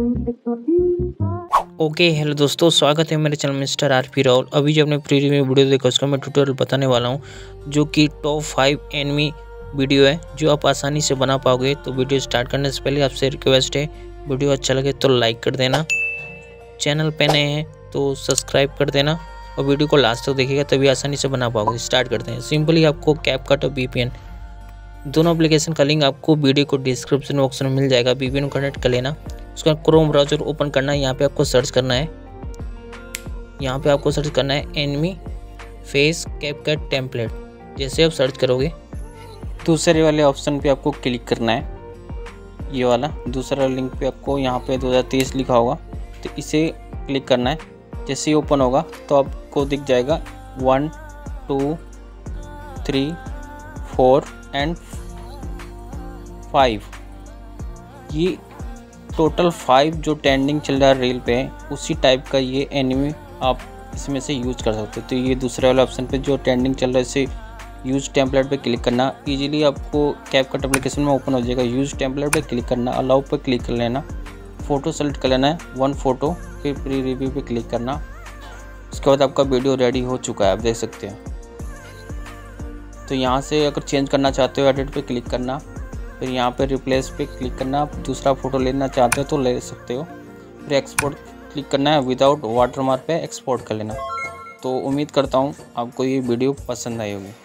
Okay hello दोस्तों, स्वागत है मेरे चैनल मिस्टर आरपी राहुल। अभी जो अपने प्रीवियस में वीडियो देखा उसका मैं ट्यूटोरियल बताने वाला हूं, जो कि टॉप 5 एनिमी वीडियो है जो आप आसानी से बना पाओगे। तो वीडियो स्टार्ट करने से पहले आपसे रिक्वेस्ट है, वीडियो अच्छा लगे तो लाइक कर देना, चैनल पे नए हैं तो सब्सक्राइब कर देना और वीडियो को लास्ट तक देखिएगा तभी आसानी से बना पाओगे। स्टार्ट करते हैं। सिंपली आपको कैपकट और VPN दोनों एप्लीकेशन का लिंक आपको वीडियो को डिस्क्रिप्शन बॉक्स में मिल जाएगा। VPN को कनेक्ट कर लेना, उसका क्रोम ब्राउज़र ओपन करना है। यहाँ पे आपको सर्च करना है, यहाँ पे आपको सर्च करना है एनिमी फेस कैपकट टेम्पलेट। जैसे आप सर्च करोगे दूसरे वाले ऑप्शन पे आपको क्लिक करना है, ये वाला दूसरा लिंक पे आपको यहाँ पे 2023 लिखा होगा तो इसे क्लिक करना है। जैसे ही ओपन होगा तो आपको दिख जाएगा 1 2 3 4 एंड 5। ये टोटल 5 जो ट्रेंडिंग चल रहा है रील पे है, उसी टाइप का ये एनिमी आप इसमें से यूज कर सकते हो। तो ये दूसरे वाले ऑप्शन पे जो ट्रेंडिंग चल रहा है इसे यूज टेम्पलेट पे क्लिक करना, इजीली आपको कैपकट एप्लीकेशन में ओपन हो जाएगा। यूज टेम्पलेट पे क्लिक करना, अलाउ पे क्लिक कर लेना, फ़ोटो सेलेक्ट कर लेना है 1 फ़ोटो, फिर प्री रिव्यू पे क्लिक करना। उसके बाद आपका वीडियो रेडी हो चुका है, आप देख सकते हैं। तो यहाँ से अगर चेंज करना चाहते हो एडिट पे क्लिक करना, फिर यहाँ पे रिप्लेस पे क्लिक करना। आप दूसरा फ़ोटो लेना चाहते हो तो ले सकते हो। फिर एक्सपोर्ट क्लिक करना है, विदाउट वाटरमार्क पे एक्सपोर्ट कर लेना। तो उम्मीद करता हूँ आपको ये वीडियो पसंद आई होगी।